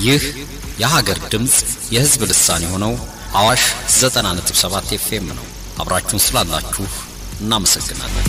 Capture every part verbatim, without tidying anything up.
ይህ የሀገር ድምጽ የህዝብ ልሳን ሆነው አዋሽ ዘጠና ነጥብ ሰባት ኤፍኤም ነው። አብራችሁን ስላላችሁ እናመሰግናለን።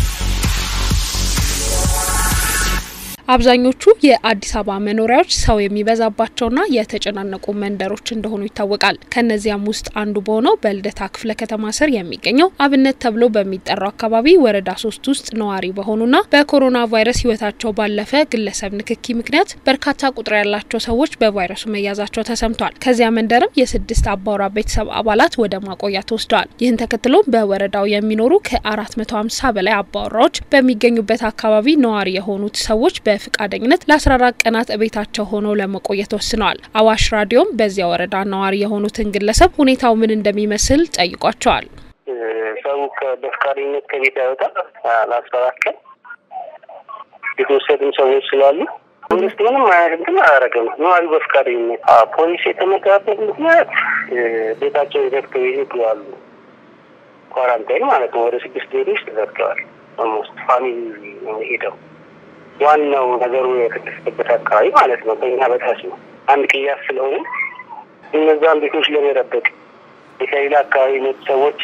አብዛኞቹ የአዲስ አበባ መኖሪያዎች ሰው የሚበዛባቸውና የተጨናነቁ መንደሮች እንደሆኑ ይታወቃል። ከነዚያም ውስጥ አንዱ በሆነው በልደታ ክፍለ ከተማ ስር የሚገኘው አብነት ተብሎ በሚጠራው አካባቢ ወረዳ ሶስት ውስጥ ነዋሪ በሆኑና በኮሮና ቫይረስ ህይወታቸው ባለፈ ግለሰብ ንክኪ ምክንያት በርካታ ቁጥር ያላቸው ሰዎች በቫይረሱ መያዛቸው ተሰምቷል። ከዚያ መንደርም የስድስት አባወራ ቤተሰብ አባላት ወደ ማቆያ ተወስደዋል። ይህን ተከትሎ በወረዳው የሚኖሩ ከአራት መቶ ሃምሳ በላይ አባወራዎች በሚገኙበት አካባቢ ነዋሪ የሆኑት ሰዎች በፍቃደኝነት ለ14 ቀናት ቤታቸው ሆነው ለመቆየት ወስነዋል። አዋሽ ራዲዮም በዚያ ወረዳ ነዋሪ የሆኑትን ግለሰብ ሁኔታው ምን እንደሚመስል ጠይቋቸዋል። ሰው በፍቃደኝነት ከቤት ያወጣል ለ14 ቀን የተወሰዱ ሰዎች ስላሉ ፖሊስ ምንም አይደለም አያረጋም። ነዋሪ በፍቃደኝነት ፖሊስ የተመታበት ምክንያት ቤታቸው ዘግተው ይሄዳሉ። ኳራንታይን ማለት ነው። ወደ ስድስት ቤቶች ተዘግተዋል። ኦልሞስት ፋሚሊ ነው ሄደው ዋናው ነገሩ የተከሰተበት አካባቢ ማለት ነው። በእኛ በታች ነው አንድ ቅያስ ስለሆነ እነዛን ቤቶች ለመረበቅ የሌላ አካባቢ ነው ሰዎች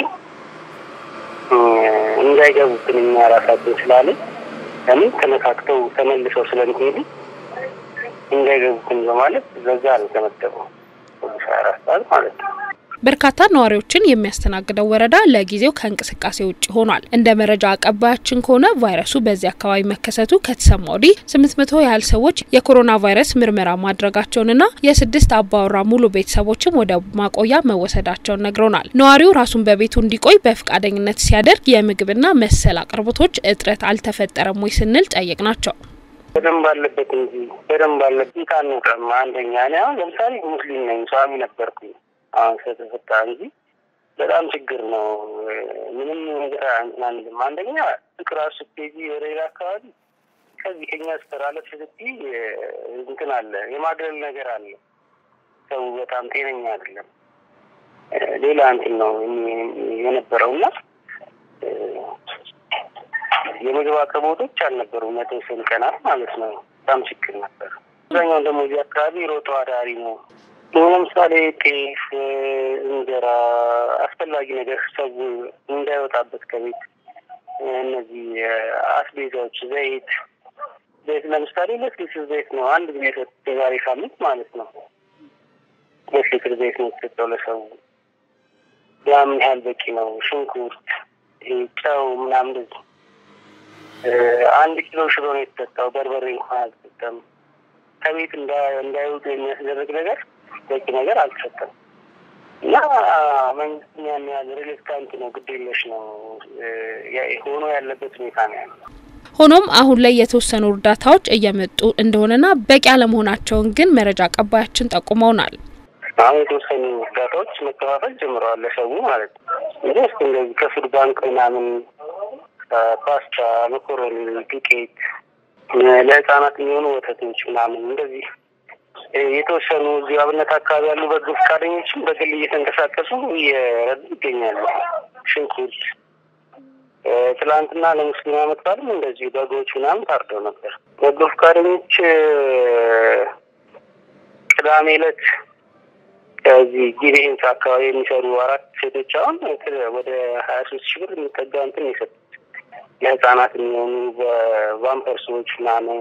እንዳይገቡብን እኛ ራሳችን ስላለ ለምን ተነካክተው ተመልሰው ስለሚሄዱ እንዳይገቡብን በማለት ዘዛ ነው ተመተበው በሰዓት ማለት ነው። በርካታ ነዋሪዎችን የሚያስተናግደው ወረዳ ለጊዜው ከእንቅስቃሴ ውጪ ሆኗል። እንደ መረጃ አቀባያችን ከሆነ ቫይረሱ በዚህ አካባቢ መከሰቱ ከተሰማው ዲ ስምንት መቶ ያህል ሰዎች የኮሮና ቫይረስ ምርመራ ማድረጋቸውንና የስድስት አባወራ ሙሉ ቤተሰቦችም ወደ ማቆያ መወሰዳቸውን ነግረውናል። ነዋሪው ራሱን በቤቱ እንዲቆይ በፍቃደኝነት ሲያደርግ የምግብና መሰል አቅርቦቶች እጥረት አልተፈጠረም ወይ ስንል ጠየቅናቸው። በደንብ አለበት እንጂ በደንብ አለበት ታንቀም አንደኛ ነው። ለምሳሌ ሙስሊም ነኝ ሳሚ ነበርኩኝ አሁን ከተፈታ እንጂ በጣም ችግር ነው። ምንም ነገር አንተናንልም። አንደኛ ፍቅራሱ ፔጂ ወሬላ አካባቢ ከዚህ ከኛ አስተራለፍ ስለቲ እንትን አለ የማግለል ነገር አለ። ሰው በጣም ጤነኛ አይደለም። ሌላ እንትን ነው የነበረውና የምግብ አቅርቦቶች አልነበሩም ለተወሰኑ ቀናት ማለት ነው። በጣም ችግር ነበር። አብዛኛው ደግሞ እዚህ አካባቢ ሮጦ አዳሪ ነው። ለምሳሌ ጤፍ፣ እንጀራ አስፈላጊ ነገር ሰው እንዳይወጣበት ከቤት እነዚህ አስቤዛዎች ዘይት ዘይት ለምሳሌ ለስልስ ዘይት ነው አንድ ጊዜ ተዛሬ ሳምንት ማለት ነው ለስልስ ዘይት ነው ተጠቅለው ለሰው ያም ያህል በቂ ነው። ሽንኩርት ጨው ምናምን አንድ ኪሎ ሽሮ ነው የተጠጣው። በርበሬ እንኳን አልተጠቀም። ከቤት እንዳይወጡ የሚያስደርግ ነገር በቂ ነገር አልተሰጠም እና መንግስት ያን ያህል ሪሌክታንት ነው ግዴለሽ ነው ሆኖ ያለበት ሁኔታ ነው ያለው። ሆኖም አሁን ላይ የተወሰኑ እርዳታዎች እየመጡ እንደሆነና በቂ አለመሆናቸውን ግን መረጃ አቀባያችን ጠቁመውናል። አሁን የተወሰኑ እርዳታዎች መከፋፈል ጀምረዋል ለሰው ማለት ነው። እንግዲህ እንደዚህ ከፉድ ባንክ ምናምን ፓስታ፣ መኮረኒ፣ ዱቄት ለህፃናት የሚሆኑ ወተቶች ምናምን እንደዚህ የተወሰኑ እዚህ አብነት አካባቢ ያሉ በጎ ፈቃደኞችም በግል እየተንቀሳቀሱ እየረዱ ይገኛሉ። ሽንኩርት ትላንትና ለሙስሊም ዓመት በዓልም እንደዚህ በጎች ምናምን ታርደው ነበር። በጎ ፈቃደኞች ቅዳሜ ዕለት ከዚህ ጊቤንስ አካባቢ የሚሰሩ አራት ሴቶች አሁን ወደ ሀያ ሶስት ሺህ ብር የሚጠጋ እንትን የሰጡት ለህፃናት የሚሆኑ በቫምፐርሶች ምናምን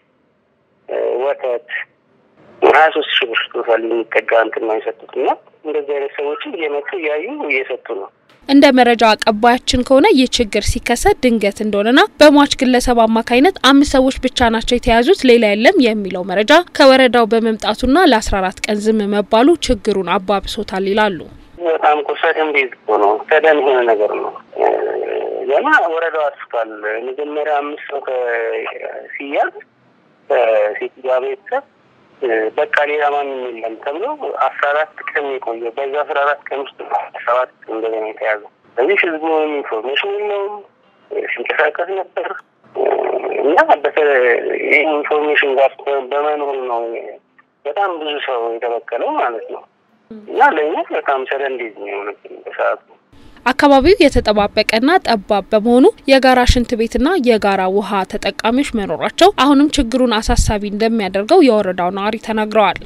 ወተት ሀያ ሶስት ሺህ ብር ቶታል የሚጠጋ እንትን ነው የሰጡትና እንደዚህ አይነት ሰዎችን እየመጡ እያዩ እየሰጡ ነው። እንደ መረጃ አቀባያችን ከሆነ ይህ ችግር ሲከሰት ድንገት እንደሆነና በሟች ግለሰብ አማካይነት አምስት ሰዎች ብቻ ናቸው የተያዙት ሌላ የለም የሚለው መረጃ ከወረዳው በመምጣቱና ለ14 ቀን ዝም መባሉ ችግሩን አባብሶታል ይላሉ። በጣም ቆሰደም ቤት ነው ተደን ሆነ ነገር ነው። ያማ ወረዳው አስፋል መጀመሪያ አምስት ሰው ሲያዝ ሲቲጋ ቤተሰብ በቃ ሌላ ማንም የለም ተብሎ አስራ አራት ቀን የቆየ በዛ አስራ አራት ቀን ውስጥ ሰባት እንደገና የተያዘው። እዚህ ህዝቡ ኢንፎርሜሽን ነው ሲንቀሳቀስ ነበር እና በተለይ ኢንፎርሜሽን ጋር በመኖሩ ነው በጣም ብዙ ሰው የተበከለው ማለት ነው። እና ለኛ በጣም ሰደንዲዝ ነው በሰዓቱ አካባቢው የተጠባበቀና ጠባብ በመሆኑ የጋራ ሽንት ቤትና የጋራ ውሃ ተጠቃሚዎች መኖራቸው አሁንም ችግሩን አሳሳቢ እንደሚያደርገው የወረዳው ነዋሪ ተናግረዋል።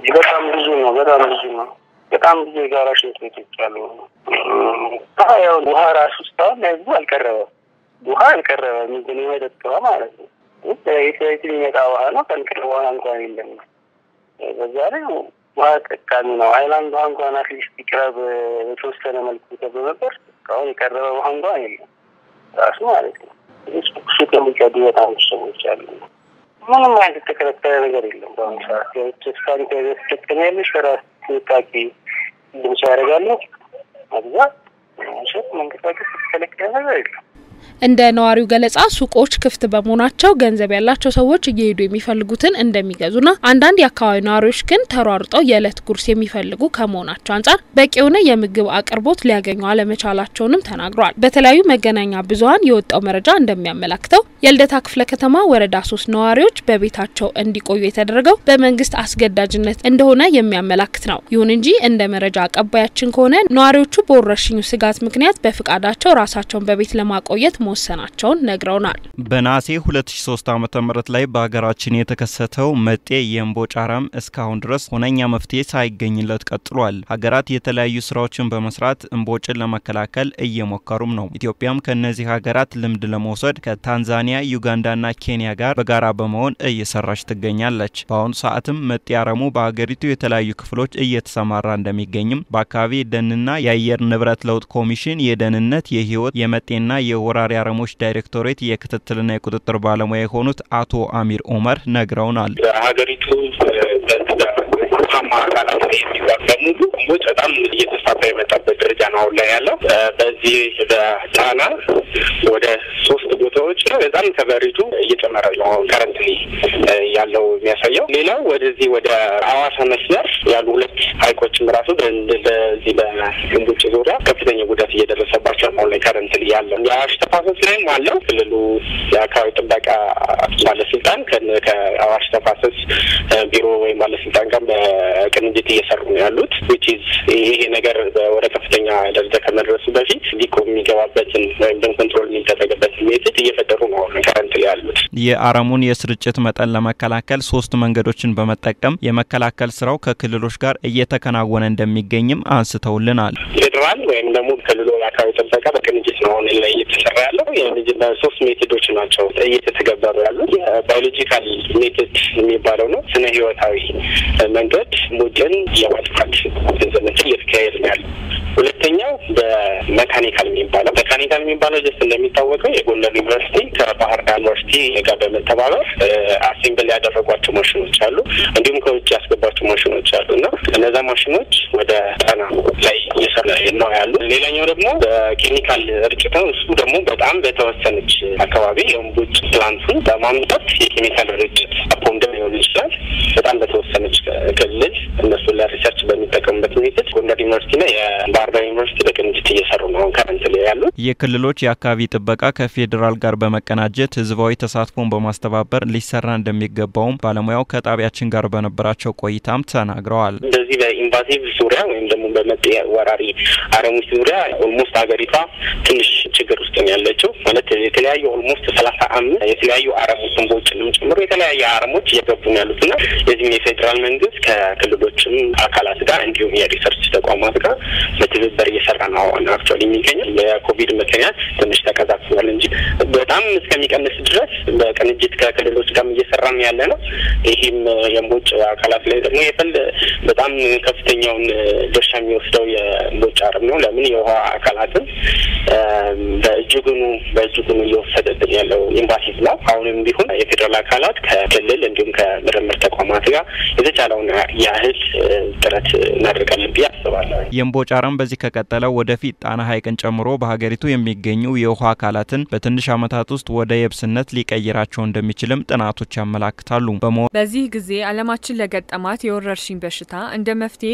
በጣም ብዙ ነው በጣም ብዙ ነው በጣም ብዙ የጋራ ሽንት ቤቶች አሉ ታዲያ ውሃ ራሱ ስታውን ለህዝቡ አልቀረበም ውሃ አልቀረበም ግን የመጠጥ ማለት ነው የሰይት የሚመጣ ውሃ ነው ከንክር ውሃ እንኳን የለም በዛ ላይ ውሃ ጠቃሚ ነው አይላንድ ውሃ እንኳን አትሊስት ይቅረብ በተወሰነ መልኩ ተበበበር ካው የቀረበ ውሃ እንኳን የለም ራሱ ማለት ነው እሱ ከሚቀዱ በጣም ሰዎች አሉ ምንም አይነት ተከራካሪ ነገር የለም በአሁኑ ሰዓት የስታን ተስተካክለሽ ራስ ተጣቂ እንደምሳ ያደርጋሉ አዛ ሸት መንቀሳቀስ ተከለከለ ነገር የለም እንደ ነዋሪው ገለጻ ሱቆች ክፍት በመሆናቸው ገንዘብ ያላቸው ሰዎች እየሄዱ የሚፈልጉትን እንደሚገዙና አንዳንድ የአካባቢው ነዋሪዎች ግን ተሯርጠው የዕለት ጉርስ የሚፈልጉ ከመሆናቸው አንፃር በቂውነ የምግብ አቅርቦት ሊያገኙ አለመቻላቸውንም ተናግረዋል። በተለያዩ መገናኛ ብዙሃን የወጣው መረጃ እንደሚያመለክተው የልደታ ክፍለ ከተማ ወረዳ ሶስት ነዋሪዎች በቤታቸው እንዲቆዩ የተደረገው በመንግስት አስገዳጅነት እንደሆነ የሚያመለክት ነው። ይሁን እንጂ እንደ መረጃ አቀባያችን ከሆነ ነዋሪዎቹ በወረርሽኙ ስጋት ምክንያት በፍቃዳቸው ራሳቸውን በቤት ለማቆየት መወሰናቸውን ነግረውናል። በነሐሴ ሁለት ሺህ ሶስት ዓመተ ምህረት ላይ በአገራችን የተከሰተው መጤ የእምቦጭ አረም እስካሁን ድረስ ሆነኛ መፍትሄ ሳይገኝለት ቀጥሏል። ሀገራት የተለያዩ ስራዎችን በመስራት እምቦጭን ለመከላከል እየሞከሩም ነው። ኢትዮጵያም ከነዚህ ሀገራት ልምድ ለመውሰድ ከታንዛኒያ፣ ዩጋንዳና ኬንያ ጋር በጋራ በመሆን እየሰራች ትገኛለች። በአሁኑ ሰዓትም መጤ አረሙ በአገሪቱ የተለያዩ ክፍሎች እየተሰማራ እንደሚገኝም በአካባቢ ደንና የአየር ንብረት ለውጥ ኮሚሽን የደንነት የህይወት የመጤና የወራሪ አረሞች ዳይሬክቶሬት የክትትልና የቁጥጥር ባለሙያ የሆኑት አቶ አሚር ኡመር ነግረውናል። ሀገሪቱ በተማ አካላት የሚባል በሙሉ እምቦጭ በጣም እየተስፋፋ የመጣበት ደረጃ ነው ላይ ያለው። በዚህ በጣና ወደ ሶስት ቦታዎች ነው በጣም ተበሪቱ እየጨመረ ነው ከረንትሊ ያለው የሚያሳየው። ሌላው ወደዚህ ወደ አዋሳ መስመር ያሉ ሁለት ሀይቆችም ራሱ በዚህ በእምቦጭ ዙሪያ ከፍተኛ ጉዳት እየደረሰባቸው ነው ላይ ከረንትሊ ያለው። የአዋሽ ተፋሰስ ላይም አለው ክልሉ የአካባቢ ጥበቃ ባለስልጣን ከአዋሽ ተፋሰስ ቢሮ ወይም ባለስልጣን ጋር በቅንጅት እየሰሩ ነው ያሉት which is ይሄ ነገር ወደ ከፍተኛ ደረጃ ከመድረሱ በፊት ሊቆም የሚገባበትን ወይም ደግሞ ኮንትሮል የሚደረግበትን ሜትድ እየፈጠሩ ነው ከረንትሊ ያሉት። የአረሙን የስርጭት መጠን ለመከላከል ሶስት መንገዶችን በመጠቀም የመከላከል ስራው ከክልሎች ጋር እየተከናወነ እንደሚገኝም አንስተውልናል። ፌደራል ወይም ደግሞ ክልሉ የአካባቢ ጥበቃ በቅንጅት ነው ላይ እየተሰራ ያለው የልጅና ሶስት ሜትዶች ናቸው እየተተገበሩ ያሉት። ባዮሎጂካል ሜትድ የሚባለው ነው ስነ ህይወታዊ መንገድ ሙድን የማጥፋት ዘመቻ እየተካሄደ ነው ያለው። ሁለተኛው በመካኒካል የሚባለው መካኒካል የሚባለው ጀስት እንደሚታወቀው የጎንደር ዩኒቨርሲቲ ከባህር ዳር ዩኒቨርሲቲ ጋር በመተባበር አሴምብል ያደረጓቸው ማሽኖች አሉ እንዲሁም ከውጭ ያስገባቸው ማሽኖች አሉና እነዛ ማሽኖች ወደ ጣና ላይ እየሰራ ነው ያሉ። ሌላኛው ደግሞ በኬሚካል ርጭት ነው። እሱ ደግሞ በጣም በተወሰነች አካባቢ የእምቦጭ ፕላንቱን በማምጣት የኬሚካል ርጭት አፖንደ ሊሆን ይችላል በጣም በተወሰነች ክልል እነሱ ለሪሰርች በሚጠቀሙበት ሜትድ ጎንደር ዩኒቨርሲቲና የባህር ዳር ዩኒቨርሲቲ በቅንጅት እየሰሩ ነው ከረንትሊ ያሉ። የክልሎች የአካባቢ ጥበቃ ከፌደራል ጋር በመቀናጀት ህዝባዊ ተሳትፎን በማስተባበር ሊሰራ እንደሚገባውም ባለሙያው ከጣቢያችን ጋር በነበራቸው ቆይታም ተናግረዋል። በዚህ በኢንቫሲቭ ዙሪያ ወይም ደግሞ በመጤ ወራሪ አረሞች ዙሪያ ኦልሞስት ሀገሪቷ ትንሽ ችግር ውስጥ ነው ያለችው ማለት የተለያዩ ኦልሞስት ሰላሳ አምስት የተለያዩ አረሞች እምቦጭንም ጨምሮ የተለያዩ አረሞች እየገቡ ነው ያሉትና የዚህ የፌደራል መንግስት ከክልሎችም አካላት ጋር እንዲሁም የሪሰርች ተቋማት ጋር በትብብር እየሰራ ነው አክቹአሊ የሚገኘው። በኮቪድ ምክንያት ትንሽ ተቀዛቅዟል እንጂ በጣም እስከሚቀንስ ድረስ በቅንጅት ከክልሎች ጋር እየሰራም ያለ ነው። ይሄም የእምቦጭ አካላት ላይ ደግሞ የፈል በጣም ከፍተኛውን ድርሻ የሚወስደው የእምቦጭ አረም ነው። ለምን የውሃ አካላትን በእጅጉኑ በእጅጉኑ እየወሰደብን ያለው ኢንቫሲቭ ነው። አሁንም ቢሆን የፌደራል አካላት ከክልል እንዲሁም ከምርምር ተቋማት ጋር የተቻለውን ያህል ጥረት እናደርጋለን ብዬ አስባለሁ። የእምቦጭ አረም በዚህ ከቀጠለ ወደፊት ጣና ሐይቅን ጨምሮ በሀገሪቱ የሚገኙ የውሃ አካላትን በትንሽ ዓመታት ውስጥ ወደ የብስነት ሊቀይራቸው እንደሚችልም ጥናቶች ያመለክታሉ። በዚህ ጊዜ ዓለማችን ለገጠማት የወረርሽኝ በሽታ እንደ መፍትሄ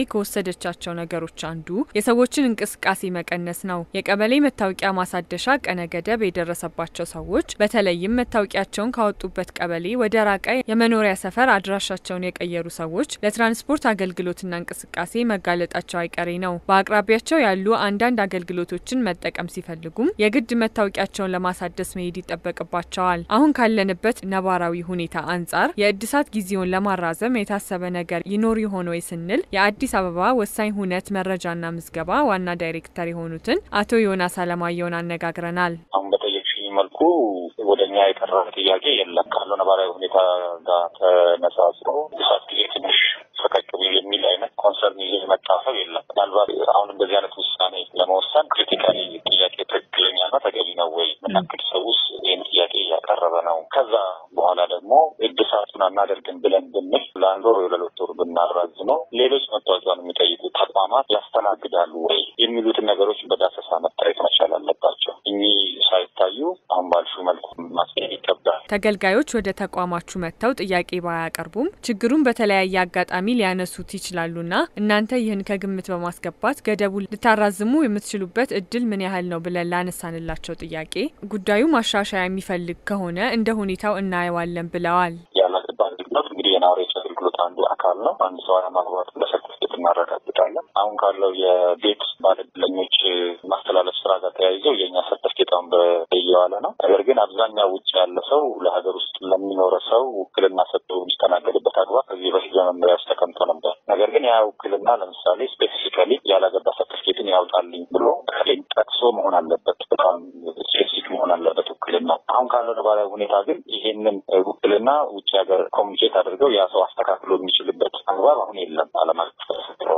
ከወሰደቻቸው ነገሮች አንዱ የሰዎችን እንቅስቃሴ መቀነስ ነው። የቀበሌ መታወቂያ ማሳደሻ ቀነ ገደብ የደረሰባቸው ሰዎች በተለይም መታወቂያቸውን ካወጡበት ቀበሌ ወደ ራቀ የመኖሪያ ሰፈር አድራሻቸውን የቀየሩ ሰዎች ለትራንስፖርት አገልግሎትና እንቅስቃሴ መጋለጣቸው አይቀሬ ነው። በአቅራቢያቸው ያሉ አንዳንድ አገልግሎቶችን መጠቀም ሲፈልጉም የግድ መታወቂያቸውን ለማሳደስ መሄድ ይጠበቅባቸዋል። አሁን ካለንበት ነባራዊ ሁኔታ አንጻር የእድሳት ጊዜውን ለማራዘም የታሰበ ነገር ይኖር ይሆን ወይ ስንል የአዲስ አበባ ወሳኝ ሁነት መረጃና ምዝገባ ዋና ዳይሬክተር የሆኑትን አቶ ዮናስ አለማየሁን አነጋግረናል። አሁን በጠየቅሽኝ መልኩ ወደኛ የቀረበ ጥያቄ የለም። ካለው ነባራዊ ሁኔታ ጋር ተነሳስሮ እድሳት ጊዜ ትንሽ ፈቀቅ የሚል አይነት ኮንሰርን ይዞ የመጣ ሰው የለም። ምናልባት አሁን እንደዚህ አይነት ውሳኔ ለመወሰን ክሪቲካሊ ጥያቄ ትክክለኛና ተገቢ ነው ወይ ምናክል ሰውስ ይህን ጥያቄ እያቀረበ ነው። ከዛ በኋላ ደግሞ እድሳቱን አናደርግም ብለን ብንል ለአንድ ወር ወይ ለሁለት ወር ብናራዝመው ሌሎች መታወቂያን የሚጠይቁ ተቋማት ያስተናግዳሉ ወይ የሚሉትን ነገሮች በዳሰሳ መታየት መቻል አለባቸው። እኚህ ሳይታዩ አሁን ባልሹ መልኩ ማስኬድ ይገባል። ተገልጋዮች ወደ ተቋማችሁ መጥተው ጥያቄ ባያቀርቡም ችግሩን በተለያየ አጋጣሚ ሊያነሱት ይችላሉና እናንተ ይህን ከግምት በማስገባት ገደቡን ልታራዝሙ የምትችሉበት እድል ምን ያህል ነው ብለን ላነሳንላቸው ጥያቄ ጉዳዩ ማሻሻያ የሚፈልግ ከሆነ እንደ ሁኔታው እናየዋለን ብለዋል። ያለገባ አገልግሎት እንግዲህ የናውሬት አገልግሎት አንዱ አካል ነው። አንድ ሰው ማግባት በሰርቲፊኬት እናረጋግጣለን። አሁን ካለው የቤት ባለዕድለኞች ማስተላለፍ ስራ ጋር ተያይዞ የኛ ሰርቲፊኬት አሁን በየዋለ ነው። ነገር ግን አብዛኛው ውጭ ያለ ሰው ለሀገር ውስጥ ለሚኖር ሰው ውክልና ሰጥቶ የሚስተናገድበት አግባብ ከዚህ በፊት በመመሪያ ውስጥ ተቀምጦ ነበር። ነገር ግን ያ ውክልና ለምሳሌ ስፔሲፊካሊ ያላገባ ሰርቲፊኬትን ያውጣልኝ ብሎ ከሌም ጠቅሶ መሆን አለበት። በጣም ስፔሲፊክ መሆን አለበት ውክልና። አሁን ካለው ነባራዊ ሁኔታ ግን ይሄንን ውክልና ውጭ ሀገር ኮሚኒኬት አድርገው ያ ሰው አስተካክሎ የሚችልበት አግባብ አሁን የለም። ዓለም አቀፍ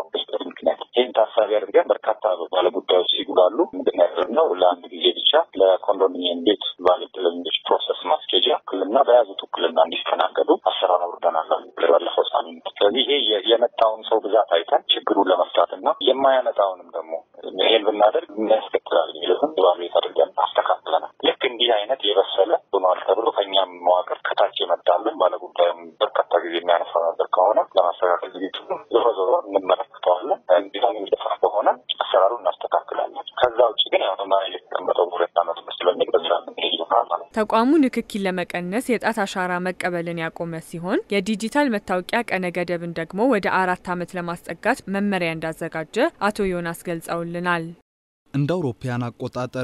ምክንያት ይህን ታሳቢ አድርገን በርካታ ባለጉዳዮች ሲጉላሉ ምንድን ያደረግነው ለአንድ ጊዜ ብቻ ለኮንዶሚኒየም ቤት ባለዕድለኞች ፕሮሰስ ማስኬጃ ውክልና በያዙት ውክልና እንዲስተናገዱ አሰራር አውርደናል ባለፈው ሳምንት። ስለዚህ ይሄ የመጣውን ሰው ብዛት አይተን ችግሩን ለመፍታትና የማያመጣውንም ደግሞ ይሄን ብናደርግ የሚያስከትላል የሚለውን ባለቤት አድርገን አስተካክለናል። ልክ እንዲህ አይነት የበሰለ ሆኗል ተብሎ ከእኛም መዋቅር ከታች የመጣልን ባለጉዳዩም በርካታ ጊዜ የሚያነሳው ነገር ከሆነ ለማስተካከል ዝግጁ ዞሮ ዞሮ እንመለከተዋለን። እንዲሁም የሚደፋ ከሆነ አሰራሩን እናስተካክላለን። ከዛ ውጭ ግን ያው ማለት የተቀመጠው ሁለት ዓመት መስሎኝ በዛ ይሆናል ማለት ነው። ተቋሙ ንክኪን ለመቀነስ የጣት አሻራ መቀበልን ያቆመ ሲሆን የዲጂታል መታወቂያ ቀነ ገደብን ደግሞ ወደ አራት ዓመት ለማስጠጋት መመሪያ እንዳዘጋጀ አቶ ዮናስ ገልጸውልናል። እንደ አውሮፓውያን አቆጣጠር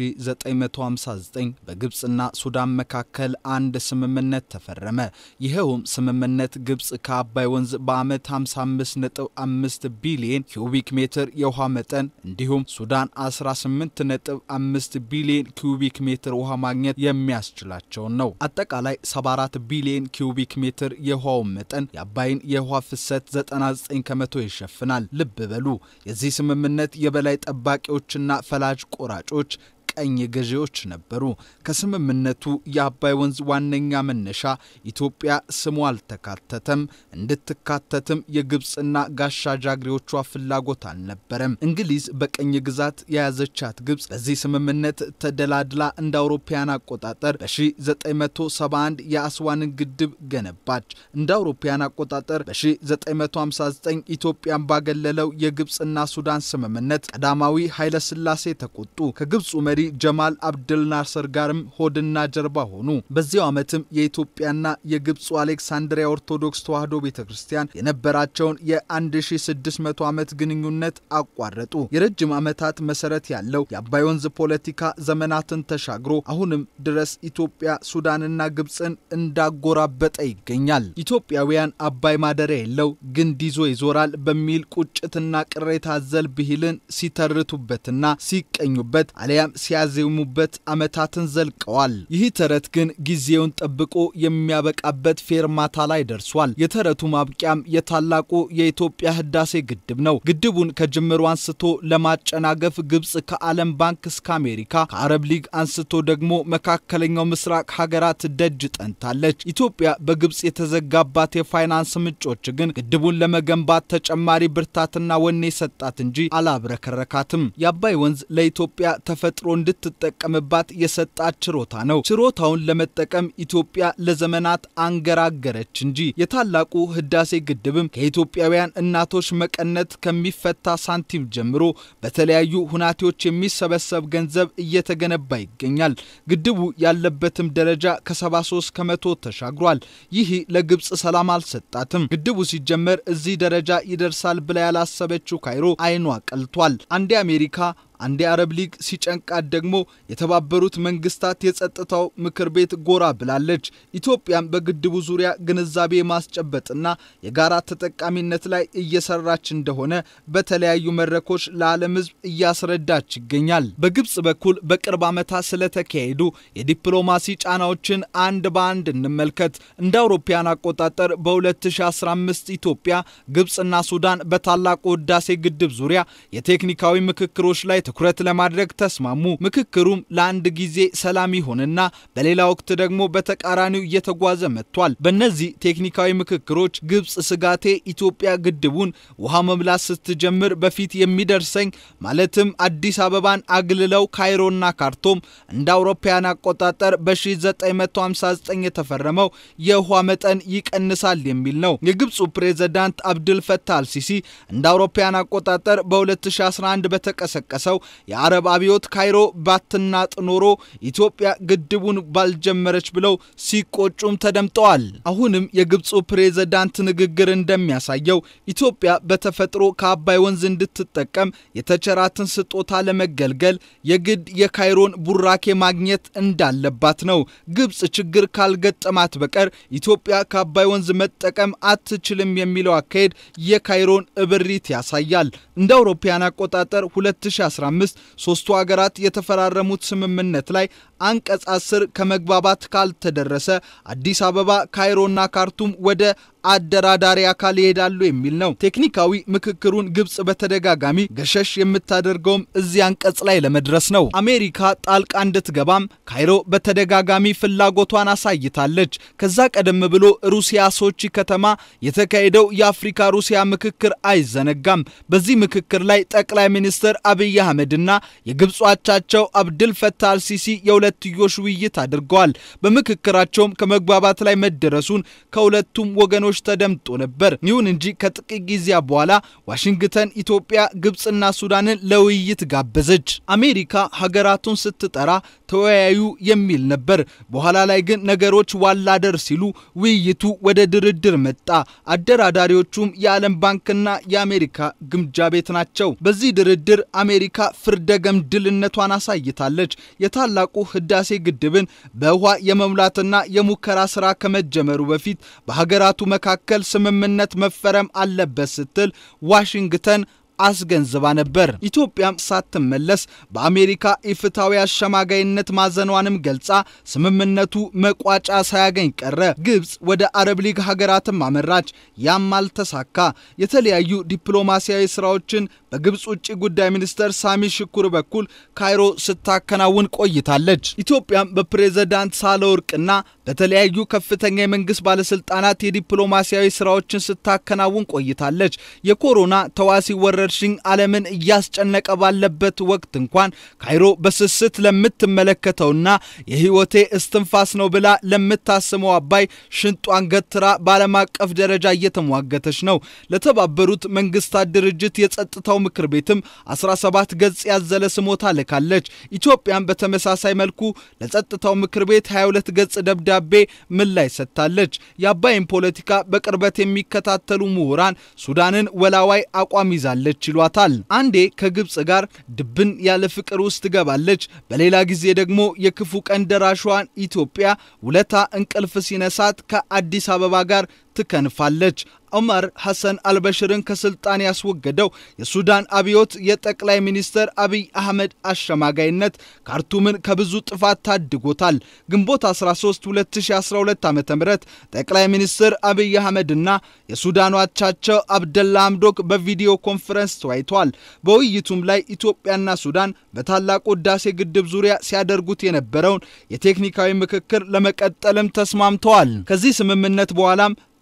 በ1959 በግብጽና ሱዳን መካከል አንድ ስምምነት ተፈረመ። ይሄውም ስምምነት ግብጽ ከአባይ ወንዝ በአመት ሃምሳ አምስት ነጥብ አምስት ቢሊዮን ኪዩቢክ ሜትር የውሃ መጠን እንዲሁም ሱዳን አስራ ስምንት ነጥብ አምስት ቢሊዮን ኪዩቢክ ሜትር ውሃ ማግኘት የሚያስችላቸው ነው። አጠቃላይ ሰባ አራት ቢሊዮን ኪዩቢክ ሜትር የውሃው መጠን የአባይን የውሃ ፍሰት ዘጠና ዘጠኝ ከመቶ ይሸፍናል። ልብ በሉ የዚህ ስምምነት የበላይ ጠባቂዎች እና ፈላጅ ቆራጮች ቀኝ ገዢዎች ነበሩ። ከስምምነቱ የአባይ ወንዝ ዋነኛ መነሻ ኢትዮጵያ ስሙ አልተካተተም። እንድትካተትም የግብጽና ጋሻ ጃግሬዎቿ ፍላጎት አልነበረም። እንግሊዝ በቀኝ ግዛት የያዘቻት ግብጽ በዚህ ስምምነት ተደላድላ እንደ አውሮፓውያን አቆጣጠር በ1971 የአስዋንን ግድብ ገነባች። እንደ አውሮፓውያን አቆጣጠር በ1959 ኢትዮጵያን ባገለለው የግብጽና ሱዳን ስምምነት ቀዳማዊ ኃይለ ሥላሴ ተቆጡ። ከግብጽ መሪ ጀማል አብደል ናስር ጋርም ሆድና ጀርባ ሆኑ። በዚያው ዓመትም የኢትዮጵያና የግብጽ አሌክሳንድሪያ ኦርቶዶክስ ተዋህዶ ቤተክርስቲያን የነበራቸውን የ1600 ዓመት ግንኙነት አቋረጡ። የረጅም ዓመታት መሰረት ያለው የአባይ ወንዝ ፖለቲካ ዘመናትን ተሻግሮ አሁንም ድረስ ኢትዮጵያ ሱዳንና ግብጽን እንዳጎራበጠ ይገኛል። ኢትዮጵያውያን አባይ ማደሪያ የለው ግንድ ይዞ ይዞራል በሚል ቁጭትና ቅሬታ ዘል ብሂልን ሲተርቱበትና ሲቀኙበት አሊያም ሲያዜሙበት ዓመታትን ዘልቀዋል። ይህ ተረት ግን ጊዜውን ጠብቆ የሚያበቃበት ፌርማታ ላይ ደርሷል። የተረቱ ማብቂያም የታላቁ የኢትዮጵያ ህዳሴ ግድብ ነው። ግድቡን ከጅምሩ አንስቶ ለማጨናገፍ ግብጽ ከዓለም ባንክ እስከ አሜሪካ ከአረብ ሊግ አንስቶ ደግሞ መካከለኛው ምስራቅ ሀገራት ደጅ ጠንታለች። ኢትዮጵያ በግብጽ የተዘጋባት የፋይናንስ ምንጮች ግን ግድቡን ለመገንባት ተጨማሪ ብርታትና ወኔ ሰጣት እንጂ አላብረከረካትም። የአባይ ወንዝ ለኢትዮጵያ ተፈጥሮ እንድትጠቀምባት የሰጣት ችሮታ ነው። ችሮታውን ለመጠቀም ኢትዮጵያ ለዘመናት አንገራገረች እንጂ የታላቁ ህዳሴ ግድብም ከኢትዮጵያውያን እናቶች መቀነት ከሚፈታ ሳንቲም ጀምሮ በተለያዩ ሁናቴዎች የሚሰበሰብ ገንዘብ እየተገነባ ይገኛል። ግድቡ ያለበትም ደረጃ ከ73 ከመቶ ተሻግሯል። ይህ ለግብጽ ሰላም አልሰጣትም። ግድቡ ሲጀመር እዚህ ደረጃ ይደርሳል ብላ ያላሰበችው ካይሮ አይኗ ቀልቷል። አንዴ አሜሪካ አንዴ አረብ ሊግ ሲጨንቃት ደግሞ የተባበሩት መንግስታት የጸጥታው ምክር ቤት ጎራ ብላለች። ኢትዮጵያም በግድቡ ዙሪያ ግንዛቤ ማስጨበጥና የጋራ ተጠቃሚነት ላይ እየሰራች እንደሆነ በተለያዩ መድረኮች ለዓለም ህዝብ እያስረዳች ይገኛል። በግብጽ በኩል በቅርብ ዓመታት ስለተካሄዱ የዲፕሎማሲ ጫናዎችን አንድ በአንድ እንመልከት። እንደ አውሮፓውያን አቆጣጠር በ2015 ኢትዮጵያ ግብጽና ሱዳን በታላቁ ህዳሴ ግድብ ዙሪያ የቴክኒካዊ ምክክሮች ላይ ትኩረት ለማድረግ ተስማሙ። ምክክሩም ለአንድ ጊዜ ሰላም ይሆንና በሌላ ወቅት ደግሞ በተቃራኒው እየተጓዘ መጥቷል። በእነዚህ ቴክኒካዊ ምክክሮች ግብጽ ስጋቴ ኢትዮጵያ ግድቡን ውሃ መምላት ስትጀምር በፊት የሚደርሰኝ ማለትም አዲስ አበባን አግልለው ካይሮና ካርቱም እንደ አውሮፓውያን አቆጣጠር በ1959 የተፈረመው የውሃ መጠን ይቀንሳል የሚል ነው። የግብጹ ፕሬዝዳንት አብዱል ፈታህ አልሲሲ እንደ አውሮፓውያን አቆጣጠር በ2011 በተቀሰቀሰው የአረብ አብዮት ካይሮ ባትናጥ ኖሮ ኢትዮጵያ ግድቡን ባልጀመረች ብለው ሲቆጩም ተደምጠዋል። አሁንም የግብጹ ፕሬዝዳንት ንግግር እንደሚያሳየው ኢትዮጵያ በተፈጥሮ ከአባይ ወንዝ እንድትጠቀም የተቸራትን ስጦታ ለመገልገል የግድ የካይሮን ቡራኬ ማግኘት እንዳለባት ነው። ግብጽ ችግር ካልገጠማት በቀር ኢትዮጵያ ከአባይ ወንዝ መጠቀም አትችልም የሚለው አካሄድ የካይሮን እብሪት ያሳያል። እንደ አውሮፓውያን አቆጣጠር ሁለት ሺህ አስራ አምስት ሶስቱ ሀገራት የተፈራረሙት ስምምነት ላይ አንቀጽ አስር ከመግባባት ካልተደረሰ አዲስ አበባ ካይሮና ካርቱም ወደ አደራዳሪ አካል ይሄዳሉ የሚል ነው። ቴክኒካዊ ምክክሩን ግብጽ በተደጋጋሚ ገሸሽ የምታደርገው እዚህ አንቀጽ ላይ ለመድረስ ነው። አሜሪካ ጣልቃ እንድትገባም ካይሮ በተደጋጋሚ ፍላጎቷን አሳይታለች። ከዛ ቀደም ብሎ ሩሲያ ሶቺ ከተማ የተካሄደው የአፍሪካ ሩሲያ ምክክር አይዘነጋም። በዚህ ምክክር ላይ ጠቅላይ ሚኒስትር አብይ አህመድና የግብጽ አቻቸው አብዱል ፈታህ አልሲሲ የሁለትዮሽ ውይይት አድርገዋል። በምክክራቸውም ከመግባባት ላይ መደረሱን ከሁለቱም ወገኖች ተደምጦ ነበር። ይሁን እንጂ ከጥቂት ጊዜ በኋላ ዋሽንግተን ኢትዮጵያ ግብጽና ሱዳንን ለውይይት ጋበዘች። አሜሪካ ሀገራቱን ስትጠራ ተወያዩ የሚል ነበር። በኋላ ላይ ግን ነገሮች ዋላደር ሲሉ ውይይቱ ወደ ድርድር መጣ። አደራዳሪዎቹም የዓለም ባንክና የአሜሪካ ግምጃ ቤት ናቸው። በዚህ ድርድር አሜሪካ ፍርደገምድልነቷን አሳይታለች። የታላቁ ህዳሴ ግድብን በውሃ የመሙላትና የሙከራ ስራ ከመጀመሩ በፊት በሀገራቱ መካከል ስምምነት መፈረም አለበት ስትል ዋሽንግተን አስገንዝባ ነበር። ኢትዮጵያም ሳትመለስ በአሜሪካ ኢፍታዊ አሸማጋይነት ማዘኗንም ገልጻ ስምምነቱ መቋጫ ሳያገኝ ቀረ። ግብጽ ወደ አረብ ሊግ ሀገራትም አመራች። ያም አልተሳካ። የተለያዩ ዲፕሎማሲያዊ ስራዎችን በግብጽ ውጭ ጉዳይ ሚኒስተር ሳሚ ሽኩር በኩል ካይሮ ስታከናውን ቆይታለች። ኢትዮጵያም በፕሬዝዳንት ሳህለወርቅና በተለያዩ ከፍተኛ የመንግስት ባለስልጣናት የዲፕሎማሲያዊ ስራዎችን ስታከናውን ቆይታለች። የኮሮና ተዋሲ ወረርሽኝ ዓለምን እያስጨነቀ ባለበት ወቅት እንኳን ካይሮ በስስት ለምትመለከተውና የህይወቴ እስትንፋስ ነው ብላ ለምታስመው አባይ ሽንጧን ገትራ በዓለም አቀፍ ደረጃ እየተሟገተች ነው። ለተባበሩት መንግስታት ድርጅት የጸጥታው ምክር ቤትም አስራ ሰባት ገጽ ያዘለ ስሞታ ልካለች። ኢትዮጵያም በተመሳሳይ መልኩ ለጸጥታው ምክር ቤት ሃያ ሁለት ገጽ ደብዳቤ ምላሽ ሰጥታለች። የአባይን ፖለቲካ በቅርበት የሚከታተሉ ምሁራን ሱዳንን ወላዋይ አቋም ይዛለች ይሏታል። አንዴ ከግብጽ ጋር ድብን ያለ ፍቅር ውስጥ ትገባለች፣ በሌላ ጊዜ ደግሞ የክፉ ቀን ደራሿን ኢትዮጵያ ውለታ እንቅልፍ ሲነሳት ከአዲስ አበባ ጋር ትከንፋለች። ዑመር ሐሰን አልበሽርን ከስልጣን ያስወገደው የሱዳን አብዮት የጠቅላይ ሚኒስትር አብይ አህመድ አሸማጋይነት ካርቱምን ከብዙ ጥፋት ታድጎታል። ግንቦት አስራ ሶስት ሁለት ሺህ አስራ ሁለት ዓ.ም ጠቅላይ ሚኒስትር አብይ አህመድና የሱዳኑ አቻቸው አብደላ አምዶክ በቪዲዮ ኮንፈረንስ ተወያይተዋል። በውይይቱም ላይ ኢትዮጵያና ሱዳን በታላቁ ህዳሴ ግድብ ዙሪያ ሲያደርጉት የነበረውን የቴክኒካዊ ምክክር ለመቀጠልም ተስማምተዋል። ከዚህ ስምምነት በኋላም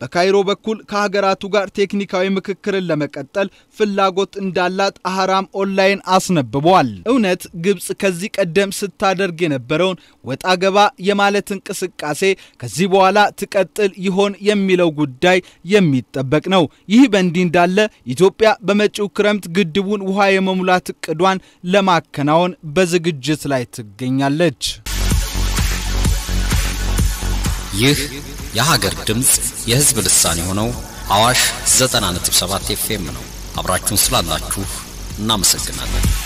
በካይሮ በኩል ከሀገራቱ ጋር ቴክኒካዊ ምክክርን ለመቀጠል ፍላጎት እንዳላት አህራም ኦንላይን አስነብቧል። እውነት ግብጽ ከዚህ ቀደም ስታደርግ የነበረውን ወጣ ገባ የማለት እንቅስቃሴ ከዚህ በኋላ ትቀጥል ይሆን የሚለው ጉዳይ የሚጠበቅ ነው። ይህ በእንዲህ እንዳለ ኢትዮጵያ በመጪው ክረምት ግድቡን ውሃ የመሙላት እቅዷን ለማከናወን በዝግጅት ላይ ትገኛለች። ይህ የሀገር ድምጽ የህዝብ ልሳን የሆነው አዋሽ ዘጠና ነጥብ ሰባት ኤፍኤም ነው። አብራችሁን ስላላችሁ እናመሰግናለን።